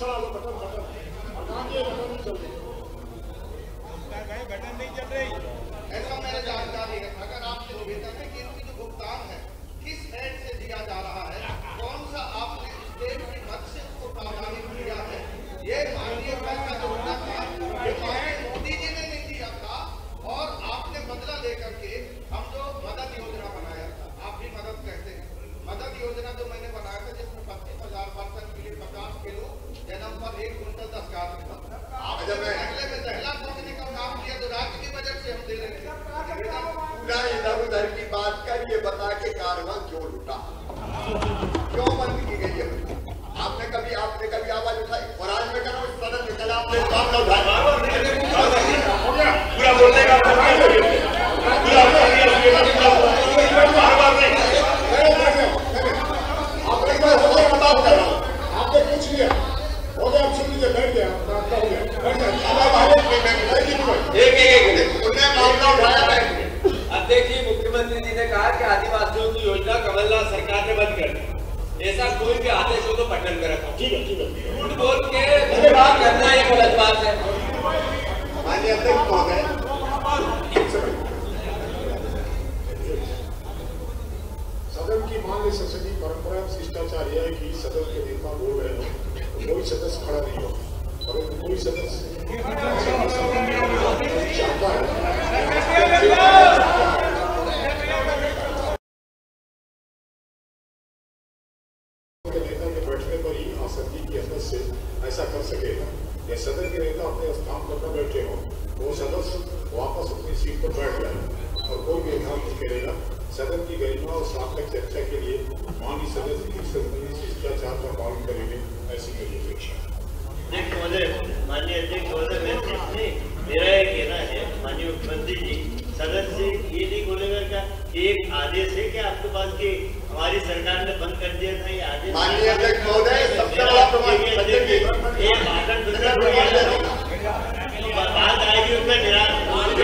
घोषणा लो, button button और कहा कि बटन नहीं चल रही, बटन नहीं चल रही। ऐसा मेरे जानकारी है। अगर आपसे वेतन है कि इनकी जो भुगतान है किस हेड से दिया जा रहा है, कौन सा आपने स्टेट की मत से उसको प्रावधानित किया है, ये माननीय फैसला जो होना था ये माननीय मोदी जी ने नहीं दिया था और आपने बदला लेकर के हम जो मदद योजना बनाया था, आप भी मदद कहते हैं, मदद योजना जो मैंने बनाया था जिसमें 25,000 पर्सन के लिए 50 किलो जन्म पर 1 कुंटल 10 गाँव था। आप जब पहले में दहला पहुंचने का काम किया तो राज्य की बजट से हम दे रहे थे। पूरा इधर उधर की बात कर ये बता के कारवां क्यों लुटा, क्यों बंद की गई है? आपने कभी आवाज उठाई? और आज में करो इस सदन में कल आपने मामला उठाया पूरा बोलने का आपने पूछ लिया हो गया, आप सुन लीजिए, बैठ गया आपका हो गया, उन्हें मामला उठाया। अब देखिए मुख्यमंत्री जी ने कहा कि आदिवासियों की योजना कमलनाथ सरकार ने बंद कर दी, ऐसा कोई भी आदेश हो तो पटन कर रखा। ठीक है झूठ बोल के बात करना ये गलत बात है। माननीय अध्यक्ष महोदय, सदन की मान्य संसदीय परंपरा शिष्टाचार यह है कि सदन के नेता बोल रहे हो तो कोई सदस्य खड़ा नहीं हो, परंतु कोई सदस्य चाहता है नेता के बैठने पर ही आसन की अहमियत से ऐसा कर सकेगा। या सदन के नेता अपने स्थान पर न बैठे हो तो वो सदस्य वापस अपनी सीट पर बैठ जाए और कोई भी काम नहीं करेगा। सदन की गरिमा और सार्थक चर्चा के लिए माननीय सदस्य की संबंधित शिष्टाचार का पालन करेंगे, ऐसी मेरी अपेक्षा है। माननीय अध्यक्ष महोदय, मेरा ये कहना है माननीय मुख्यमंत्री जी, सदन से ये नहीं बोलेगा क्या एक आदेश है क्या आपके पास कि हमारी सरकार ने बंद कर दिया था ये आदेश? माननीय अध्यक्ष महोदय, सबसे बड़ा प्रमाण बात आएगी उसमें निराश।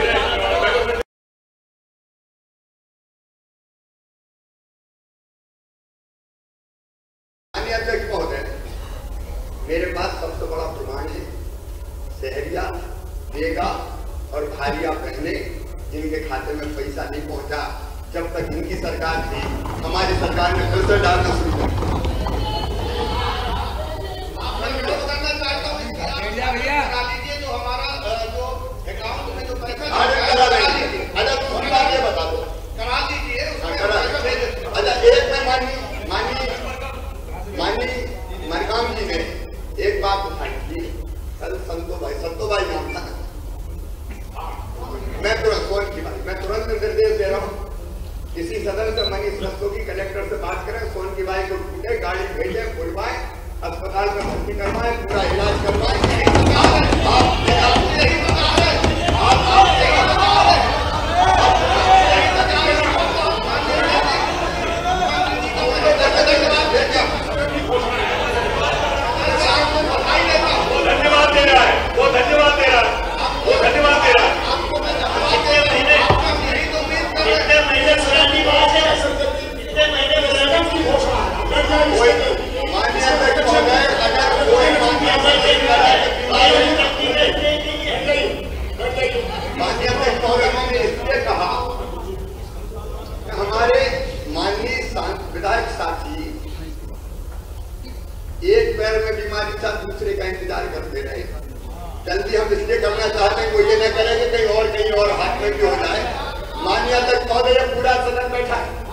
माननीय अध्यक्ष महोदय, मेरे पास सबसे बड़ा प्रमाण है शहरिया, बेगा और भारिया बहने जिनके खाते में पैसा नहीं पहुंचा जब तक इनकी सरकार थी, हमारी सरकार ने फिर से डालना शुरू कर दिया। जो हमारा जो अकाउंट में जो पैसा दूसरी बात ये बता दो, करा दीजिए। अच्छा, एक में माननीय मनगाम जी ने एक बात उठाई थी, कल संतो भाई नाम था, मैं तुरंत निर्देश दे रहा हूँ, किसी सदन से मनीष रस्तोगी कलेक्टर से बात करें, सोन की बाई को ढूंढे, गाड़ी भेजे, बुलवाए, अस्पताल में भर्ती करवाए, पूरा इलाज करवाए। धन्यवाद दे रहा है वो, धन्यवाद दे रहा है वो, धन्यवाद दे रहा है। कितने महीने पुरानी बात है, कितने महीने पुरानी की घोषणा। माननीय अध्यक्ष महोदय, अगर कोई माननीय अध्यक्ष महोदय, मैंने इसलिए कहा कि हमारे माननीय विधायक साथी एक पैर में बीमारी था, दूसरे का इंतजार करते रहे। जल्दी हम इसलिए करना चाहते हैं, कोई ये न करे कि कहीं और हाथ में भी हो जाए। माननीय अध्यक्ष महोदय, पूरा सदन बैठा है,